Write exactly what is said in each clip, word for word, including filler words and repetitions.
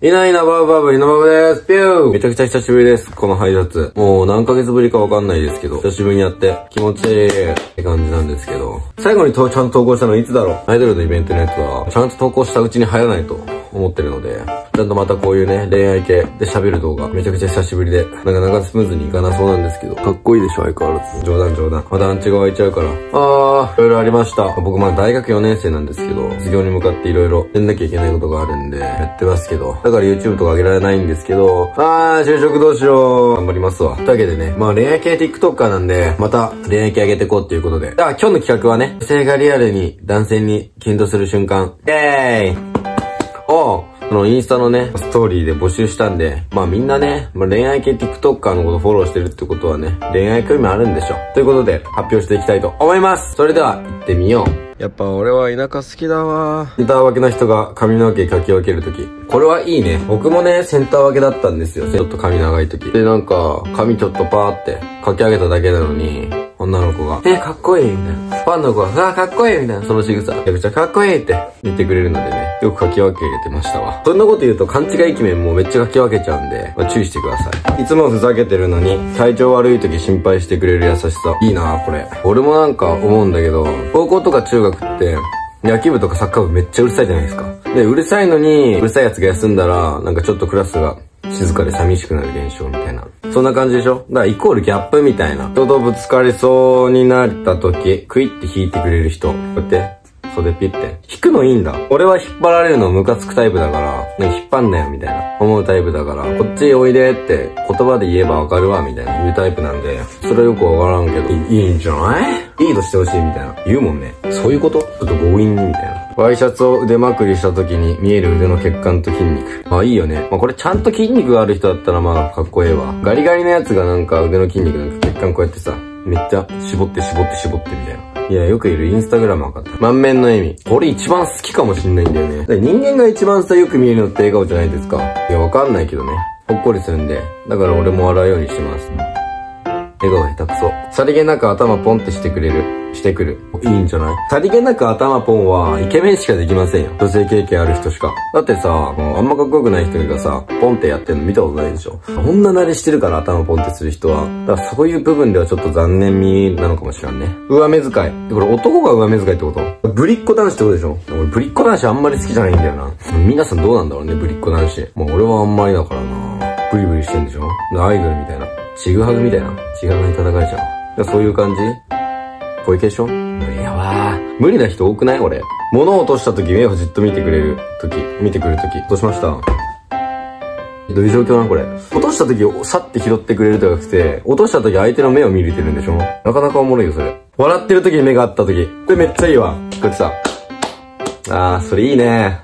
いないなバブバブ、いなバブです。ピューめちゃくちゃ久しぶりです。この配達。もう何ヶ月ぶりかわかんないですけど、久しぶりにやって気持ちいいって感じなんですけど、最後にとちゃんと投稿したのいつだろう。アイドルのイベントのやつは、ちゃんと投稿したうちに入らないと思ってるので、ちゃんとまたこういうね、恋愛系で喋る動画、めちゃくちゃ久しぶりで、なかなかスムーズにいかなそうなんですけど、かっこいいでしょ、相変わらず。冗談冗談。またアンチが湧いちゃうから。あー、いろいろありました。僕まだ大学よねん生なんですけど、卒業に向かっていろいろやんなきゃいけないことがあるんで、やってますけど、だから YouTube とか上げられないんですけど、あー、就職どうしよう。頑張りますわ。というわけでね、まあ恋愛系 TikToker なんで、また恋愛系上げていこうっていうことで。あ、今日の企画はね、女性がリアルに男性にキュンとする瞬間。イェーイおうそのインスタのね、ストーリーで募集したんで、まあみんなね、まあ、恋愛系 TikToker のことフォローしてるってことはね、恋愛興味あるんでしょ。ということで、発表していきたいと思います。それでは、行ってみよう。やっぱ俺は田舎好きだわ。センター分けの人が髪の毛かき分けるとき。これはいいね。僕もね、センター分けだったんですよ。ちょっと髪長いとき。で、なんか、髪ちょっとパーってかき上げただけなのに、女の子が、え、かっこいいみたいな。ファンの子が、あー、かっこいいみたいな。その仕草。めちゃくちゃかっこいいって言ってくれるのでね、よくかき分けてましたわ。そんなこと言うと勘違いイケメンもめっちゃかき分けちゃうんで、まあ、注意してください。いつもふざけてるのに、体調悪い時心配してくれる優しさ。いいなぁ、これ。俺もなんか思うんだけど、高校とか中学って、野球部とかサッカー部めっちゃうるさいじゃないですか。で、うるさいのに、うるさいやつが休んだら、なんかちょっとクラスが静かで寂しくなる現象みたいな。そんな感じでしょ？だからイコールギャップみたいな。ちょうどぶつかりそうになった時、クイって引いてくれる人。こうやって、袖ピッて。引くのいいんだ。俺は引っ張られるのムカつくタイプだから、なんか引っ張んなよみたいな。思うタイプだから、こっちおいでって言葉で言えばわかるわみたいな言うタイプなんで、それはよくわからんけど、いいんじゃない？リードしてほしいみたいな。言うもんね。そういうこと？ちょっと強引にみたいな。ワイシャツを腕まくりした時に見える腕の血管と筋肉。まあいいよね。まあこれちゃんと筋肉がある人だったらまあかっこええわ。ガリガリのやつがなんか腕の筋肉なんか血管こうやってさ、めっちゃ絞って絞って絞ってみたいな。いや、よくいるインスタグラムわかった。満面の笑み。これ一番好きかもしんないんだよね。だから人間が一番さ、よく見えるのって笑顔じゃないですか。いや、わかんないけどね。ほっこりするんで。だから俺も笑うようにしてます。笑顔下手くそ。さりげなく頭ポンってしてくれる。してくる。いいんじゃない？さりげなく頭ポンはイケメンしかできませんよ。女性経験ある人しか。だってさ、もうあんまかっこよくない人がさ、ポンってやってんの見たことないでしょ。こんな慣れしてるから頭ポンってする人は。だからそういう部分ではちょっと残念味なのかもしれんね。上目遣い。これ男が上目遣いってこと？ぶりっ子男子ってことでしょ？俺ぶりっ子男子あんまり好きじゃないんだよな。皆さんどうなんだろうね、ぶりっ子男子。もう俺はあんまりだからな。ブリブリしてんでしょ？アイドルみたいな。ちぐはぐみたいな。ちぐはぐに叩かれちゃう。そういう感じ？こういう系でしょ？無理やわー。無理な人多くない？俺。物を落とした時目をじっと見てくれる時、見てくる時。どうしました？どういう状況なのこれ。落とした時をさって拾ってくれるとかなくて、落とした時相手の目を見れてるんでしょ？なかなかおもろいよ、それ。笑ってる時に目があった時。これめっちゃいいわ。こうやってさ。あー、それいいね。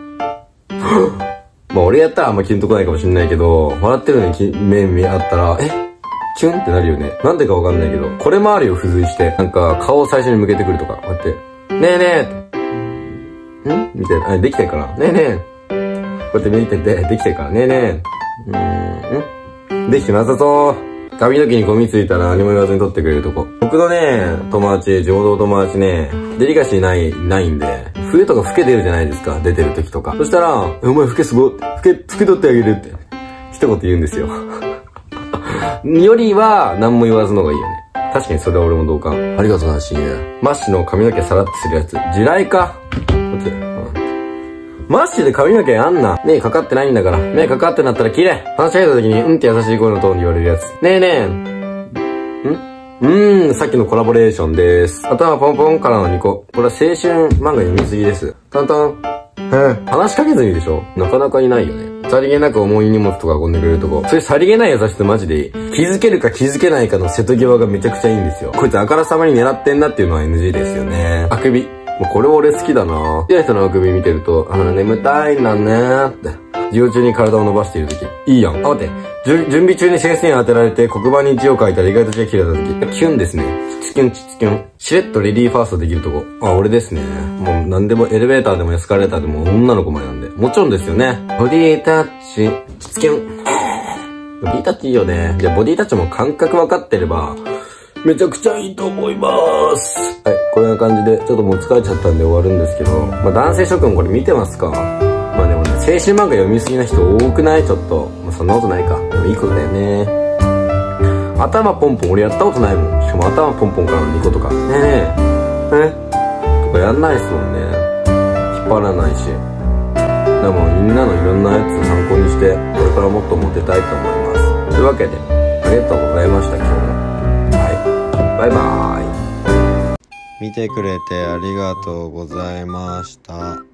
まあ俺やったらあんまキュンとこないかもしんないけど、笑ってるのに目見あったら、え？キュンってなるよね。なんでかわかんないけど、これもあるよ、付随して。なんか、顔を最初に向けてくるとか、こうやって。ねえねえんみたいな。あ、できてるから。ねえねえこうやって見てて、できてるから。ねえねえうーん。んできてなさそう。髪の毛にゴミついたら何も言わずに取ってくれるとこ。僕のね、友達、地元の友達ね、デリカシーない、ないんで、冬とか老け出るじゃないですか、出てる時とか。そしたら、お前老けすご、老け、老け取ってあげるって、一言言うんですよ。よりは、何も言わずの方がいいよね。確かにそれは俺も同感。ありがとうな、親友。マッシュの髪の毛さらってするやつ。地雷か。こっち。うん、マッシュで髪の毛あんな。目かかってないんだから。目かかってなったら綺麗。話しかけた時に、うんって優しい声のトーンで言われるやつ。ねえねえ。んうーん、さっきのコラボレーションです。頭ポンポンからのにこ。これは青春漫画読みすぎです。トントン。へえ。話しかけずにでしょ？なかなかいないよね。さりげなく重い荷物とか運んでくれるとこ。そういうさりげない優しさマジで、気づけるか気づけないかの瀬戸際がめちゃくちゃいいんですよ。こいつあからさまに狙ってんなっていうのは エヌジー ですよね。あくび。もうこれ俺好きだな。好きな人のあくび見てると、あー眠たいんだねーって。授業中に体を伸ばしているとき。いいやん。あ、待って。準備中に先生に当てられて黒板に字を書いたら意外と字が切れたとき。キュンですね。チキュンチキュン。しれっとレディーファーストできるとこ。あ、俺ですね。もう何でもエレベーターでもエスカレーターでも女の子前なんで。もちろんですよね。ボディタッチ、チキュン。ボディタッチいいよね。じゃあボディタッチも感覚分かってれば、めちゃくちゃいいと思います。はい、こんな感じで、ちょっともう疲れちゃったんで終わるんですけど、まあ男性諸君これ見てますか？まあでもね、 青春漫画読みすぎな人多くない？ちょっと。まあ、そんなことないか。でもいいことだよね。頭ポンポン俺やったことないもん。しかも頭ポンポンからのにことか。ねえねえ。えとかやんないっすもんね。引っ張らないし。でもみんなのいろんなやつ参考にして、これからもっとモテたいと思います。というわけで、ありがとうございました、今日も。はい。バイバーイ。見てくれてありがとうございました。